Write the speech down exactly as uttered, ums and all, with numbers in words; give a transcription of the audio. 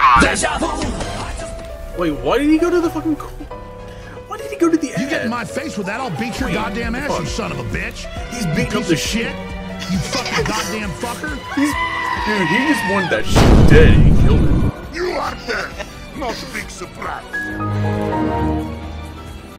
Wait, why did he go to the fucking... Why did he go to the end? You get in my face with that, I'll beat your Wait, goddamn ass, fuck. You son of a bitch. He's beating up the shit. You fucking goddamn fucker. He's, dude, he just wanted that shit dead and he killed him. You are dead. Not a big surprise.